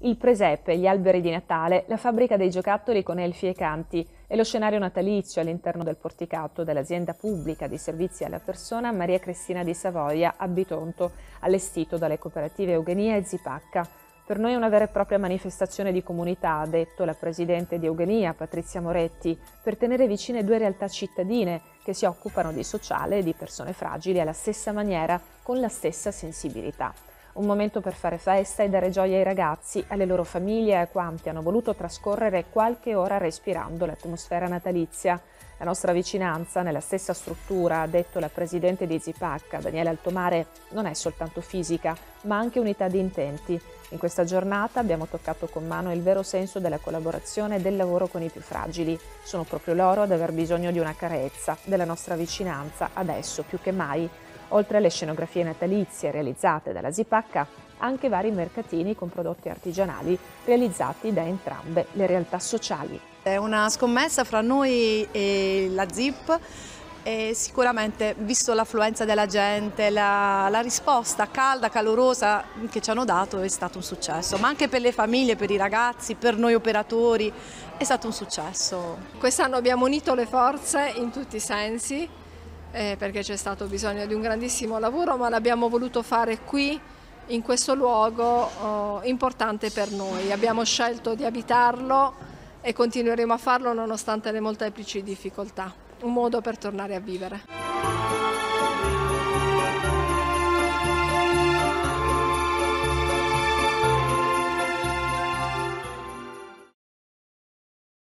Il presepe, gli alberi di Natale, la fabbrica dei giocattoli con elfi e canti e lo scenario natalizio all'interno del porticato dell'azienda pubblica di servizi alla persona Maria Cristina di Savoia a Bitonto, allestito dalle cooperative Eugenia e Zipacca. Per noi è una vera e propria manifestazione di comunità, ha detto la presidente di Eugenia, Patrizia Moretti, per tenere vicine due realtà cittadine che si occupano di sociale e di persone fragili alla stessa maniera, con la stessa sensibilità. Un momento per fare festa e dare gioia ai ragazzi, alle loro famiglie e a quanti hanno voluto trascorrere qualche ora respirando l'atmosfera natalizia. La nostra vicinanza, nella stessa struttura, ha detto la presidente di Zipacca, Daniela Altomare, non è soltanto fisica, ma anche unità di intenti. In questa giornata abbiamo toccato con mano il vero senso della collaborazione e del lavoro con i più fragili. Sono proprio loro ad aver bisogno di una carezza, della nostra vicinanza, adesso più che mai. Oltre alle scenografie natalizie realizzate dalla Zipacca, anche vari mercatini con prodotti artigianali realizzati da entrambe le realtà sociali. È una scommessa fra noi e la ZIP e sicuramente, visto l'affluenza della gente, la risposta calda, calorosa che ci hanno dato è stato un successo, ma anche per le famiglie, per i ragazzi, per noi operatori è stato un successo. Quest'anno abbiamo unito le forze in tutti i sensi, perché c'è stato bisogno di un grandissimo lavoro, ma l'abbiamo voluto fare qui, in questo luogo importante per noi. Abbiamo scelto di abitarlo e continueremo a farlo nonostante le molteplici difficoltà. Un modo per tornare a vivere.